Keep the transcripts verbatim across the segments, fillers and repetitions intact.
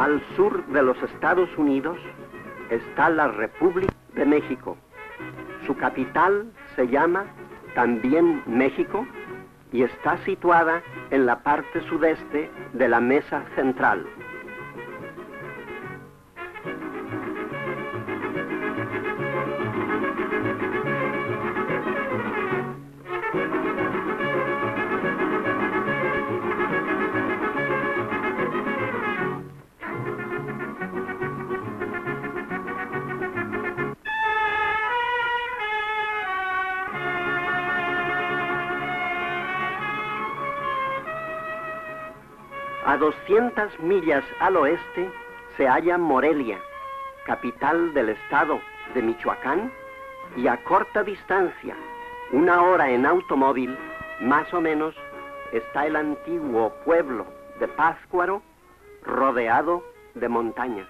Al sur de los Estados Unidos está la República de México. Su capital se llama también México y está situada en la parte sudeste de la Mesa Central. A doscientas millas al oeste se halla Morelia, capital del estado de Michoacán, y a corta distancia, una hora en automóvil, más o menos, está el antiguo pueblo de Pátzcuaro, rodeado de montañas.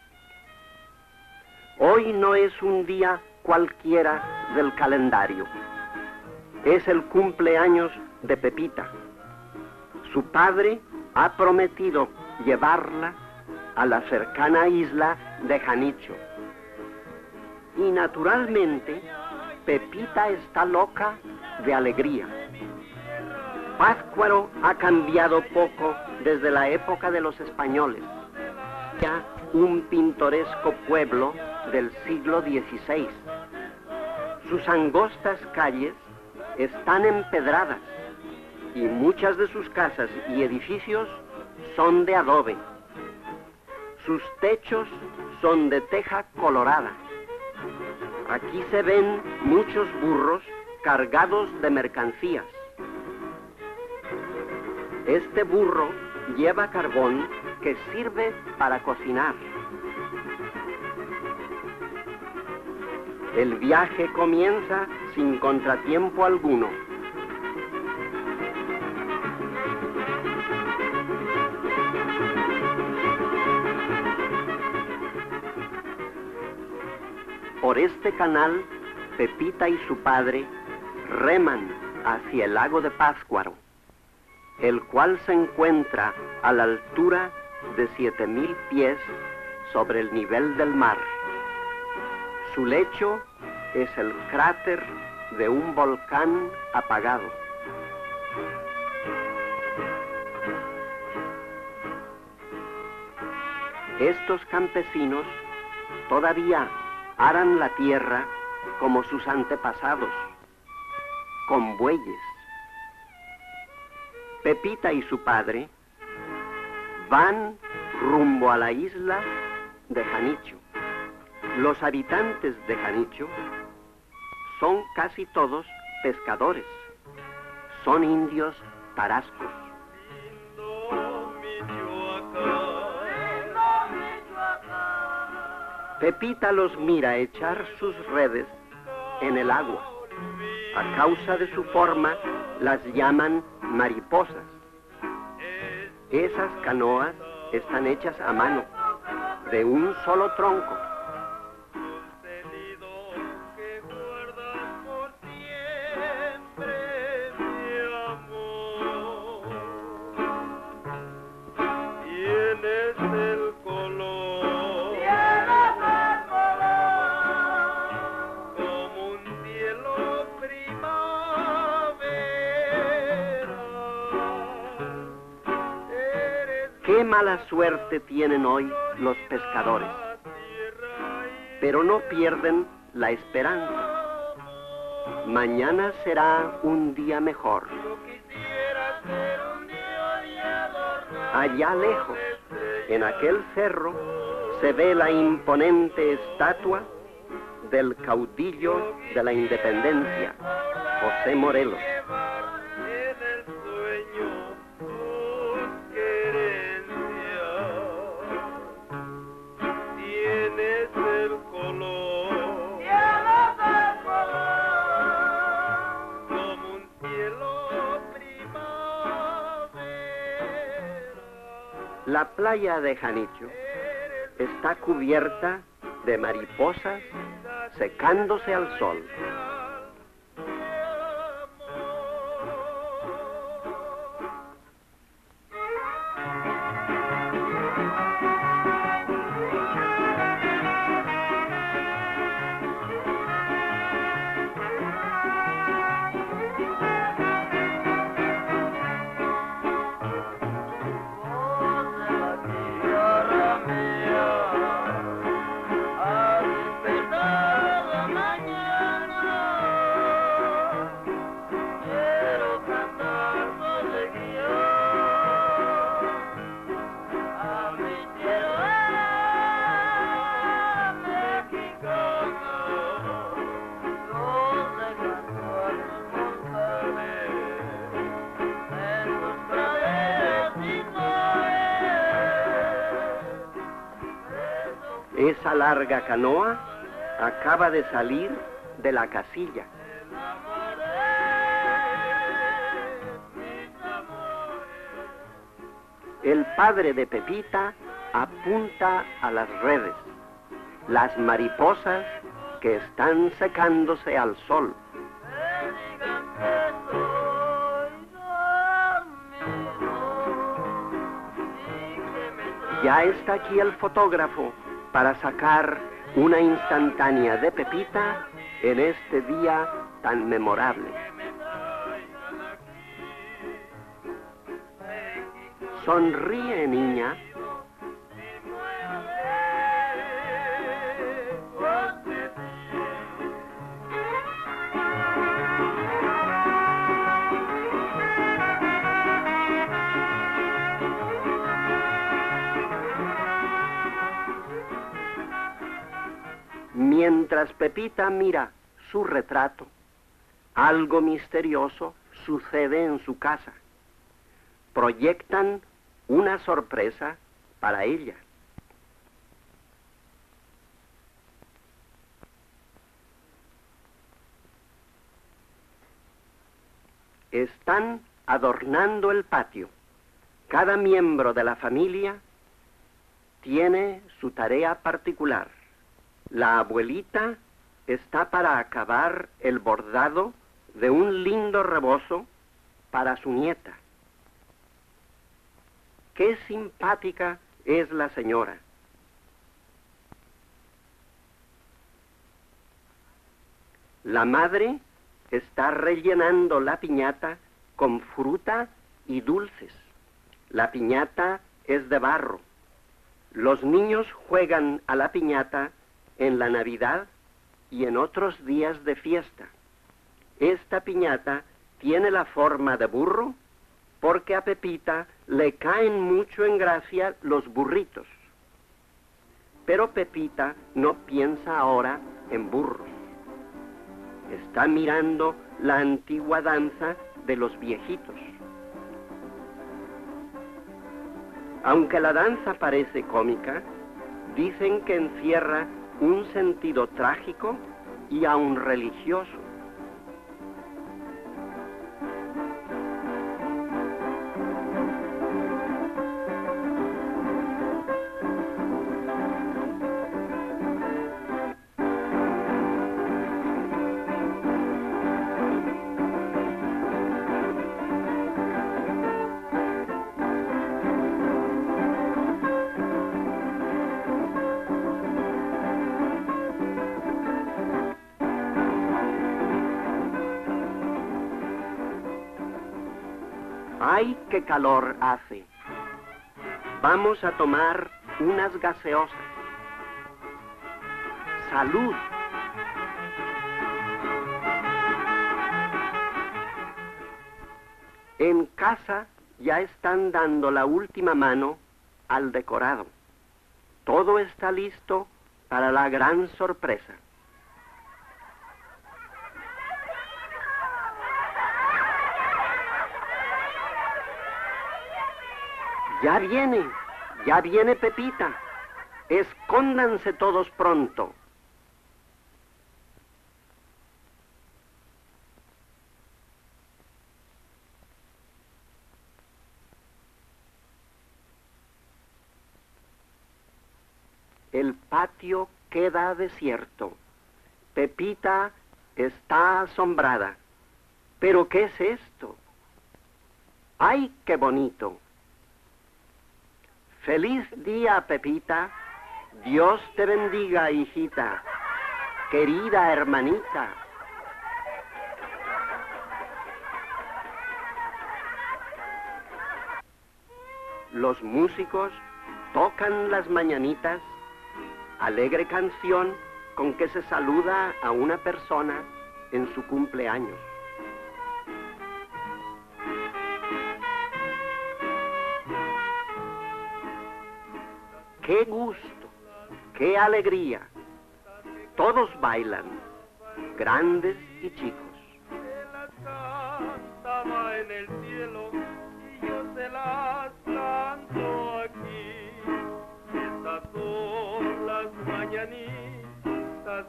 Hoy no es un día cualquiera del calendario. Es el cumpleaños de Pepita. Su padre ha prometido llevarla a la cercana isla de Janicho. Y naturalmente, Pepita está loca de alegría. Pátzcuaro ha cambiado poco desde la época de los españoles. Ya un pintoresco pueblo del siglo dieciséis. Sus angostas calles están empedradas y muchas de sus casas y edificios son de adobe. Sus techos son de teja colorada. Aquí se ven muchos burros cargados de mercancías. Este burro lleva carbón que sirve para cocinar. El viaje comienza sin contratiempo alguno. Por este canal, Pepita y su padre reman hacia el lago de Pátzcuaro, el cual se encuentra a la altura de siete mil pies sobre el nivel del mar. Su lecho es el cráter de un volcán apagado. Estos campesinos todavía aran la tierra como sus antepasados, con bueyes. Pepita y su padre van rumbo a la isla de Janicho. Los habitantes de Janicho son casi todos pescadores, son indios tarascos. Pepita los mira echar sus redes en el agua. A causa de su forma, las llaman mariposas. Esas canoas están hechas a mano, de un solo tronco. Qué mala suerte tienen hoy los pescadores, pero no pierden la esperanza. Mañana será un día mejor. Allá lejos, en aquel cerro, se ve la imponente estatua del caudillo de la independencia, José Morelos. La playa de Janicho está cubierta de mariposas secándose al sol. Esa larga canoa acaba de salir de la casilla. El padre de Pepita apunta a las redes, las mariposas que están secándose al sol. Ya está aquí el fotógrafo para sacar una instantánea de Pepita en este día tan memorable. Sonríe, niña. Mientras Pepita mira su retrato, algo misterioso sucede en su casa. Proyectan una sorpresa para ella. Están adornando el patio. Cada miembro de la familia tiene su tarea particular. La abuelita está para acabar el bordado de un lindo rebozo para su nieta. ¡Qué simpática es la señora! La madre está rellenando la piñata con fruta y dulces. La piñata es de barro. Los niños juegan a la piñata en la Navidad y en otros días de fiesta. Esta piñata tiene la forma de burro porque a Pepita le caen mucho en gracia los burritos. Pero Pepita no piensa ahora en burros. Está mirando la antigua danza de los viejitos. Aunque la danza parece cómica, dicen que encierra un sentido trágico y aún religioso. ¡Ay, qué calor hace! Vamos a tomar unas gaseosas. ¡Salud! En casa ya están dando la última mano al decorado. Todo está listo para la gran sorpresa. Ya viene, ya viene Pepita. Escóndanse todos pronto. El patio queda desierto. Pepita está asombrada. ¿Pero qué es esto? ¡Ay, qué bonito! ¡Feliz día, Pepita! Dios te bendiga, hijita. Querida hermanita. Los músicos tocan las mañanitas, alegre canción con que se saluda a una persona en su cumpleaños. ¡Qué gusto! ¡Qué alegría! Todos bailan, grandes y chicos. Estaba en el cielo y yo se las canto aquí. Estas son las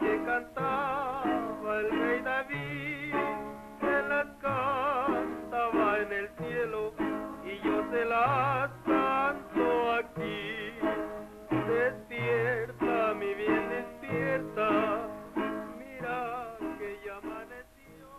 que cantaba el rey David, se las cantaba en el cielo y yo se las canto aquí. Despierta, mi bien, despierta, mira que ya amaneció.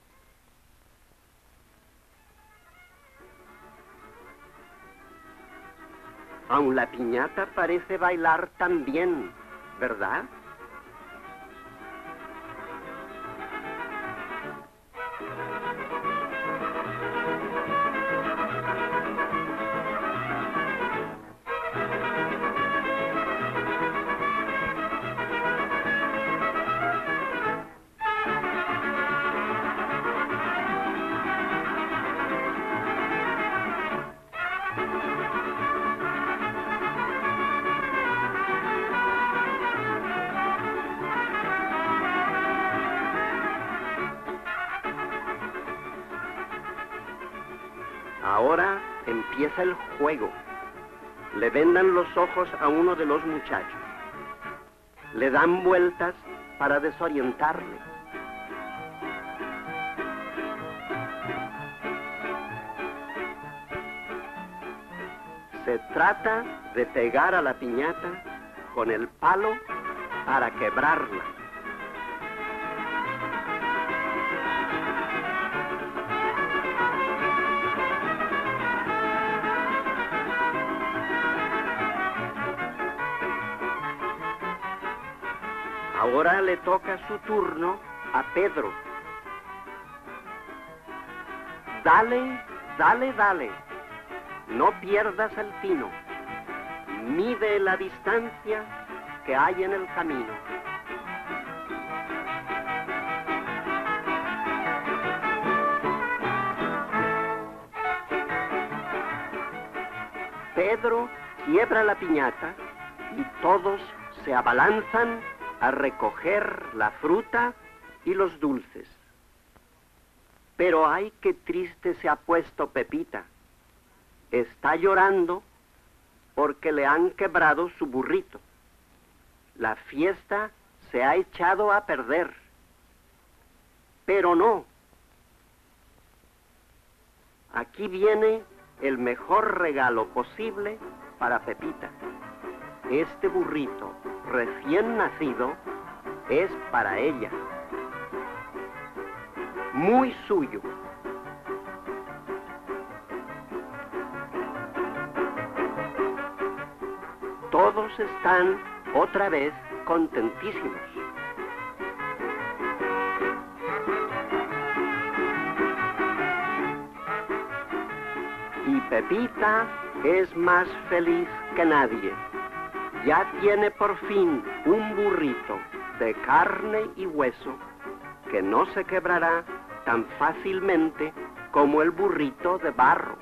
Aun la piñata parece bailar también, ¿verdad? Ahora empieza el juego. Le vendan los ojos a uno de los muchachos. Le dan vueltas para desorientarle. Se trata de pegar a la piñata con el palo para quebrarla. Ahora le toca su turno a Pedro. Dale, dale, dale. No pierdas el tino. Mide la distancia que hay en el camino. Pedro quiebra la piñata y todos se abalanzan a recoger la fruta y los dulces. Pero ay, qué triste se ha puesto Pepita. Está llorando porque le han quebrado su burrito. La fiesta se ha echado a perder. Pero no. Aquí viene el mejor regalo posible para Pepita. Este burrito recién nacido es para ella. Muy suyo. Todos están otra vez contentísimos. Y Pepita es más feliz que nadie. Ya tiene por fin un burrito de carne y hueso que no se quebrará tan fácilmente como el burrito de barro.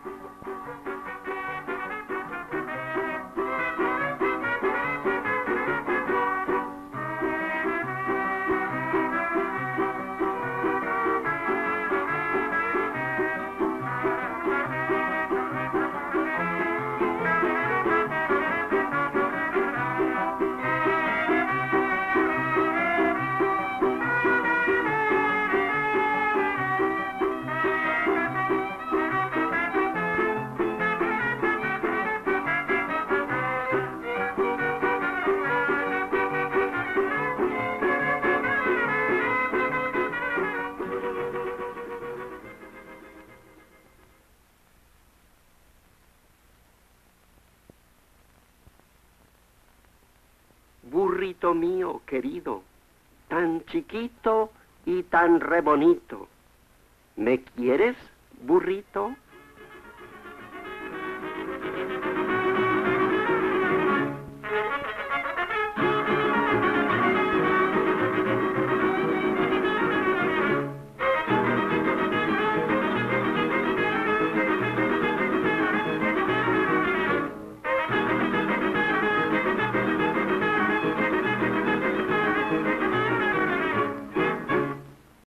Burrito mío querido, tan chiquito y tan re bonito. ¿Me quieres, burrito?